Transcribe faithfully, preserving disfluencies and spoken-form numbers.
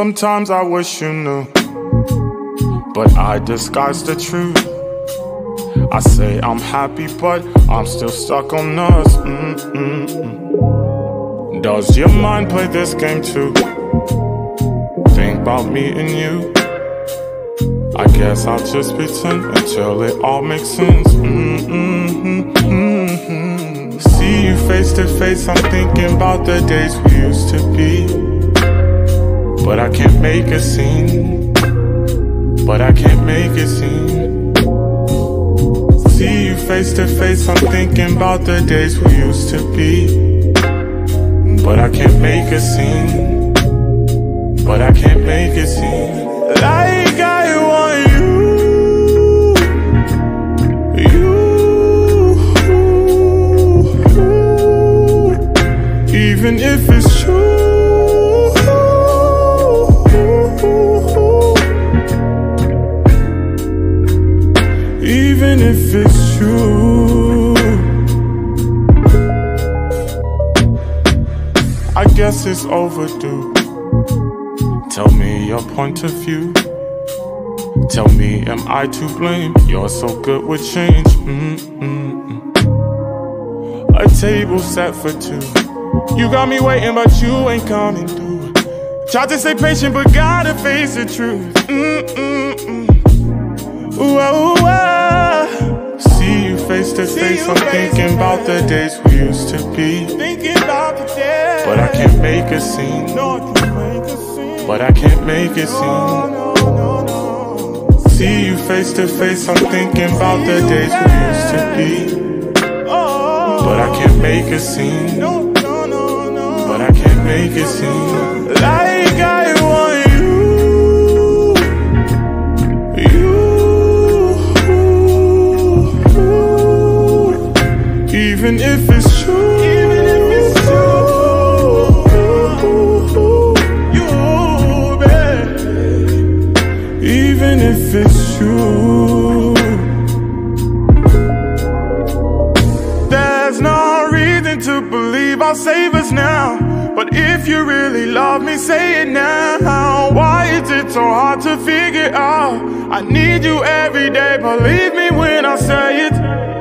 Sometimes I wish you knew, but I disguise the truth. I say I'm happy, but I'm still stuck on us. Mm-mm-mm. Does your mind play this game too? Think about me and you. I guess I'll just pretend until it all makes sense. Mm-mm-mm-mm. See you face to face, I'm thinking about the days we used to be. But I can't make a scene. But I can't make a scene. See you face to face, I'm thinking about the days we used to be. But I can't make a scene. But I can't make a scene. Like I want you. You. Even if it's true. Even if it's true. I guess it's overdue. Tell me your point of view. Tell me, am I to blame? You're so good with change. Mm-mm-mm. A table set for two. You got me waiting, but you ain't coming through. Tried to stay patient, but gotta face the truth. Mm-mm-mm. Ooh, ooh, ooh. See you face to face, I'm thinking about the days we used to be. But I can't make a scene. But I can't make a scene. See you face to face, I'm thinking about the days we used to be. But I can't make a scene. But I can't make a scene. Like I want you. Even if it's true, even if it's true, you, babe. Even if it's true, there's no reason to believe I'll save us now. But if you really love me, say it now. Why is it so hard to figure out? I need you every day, believe me when I say it.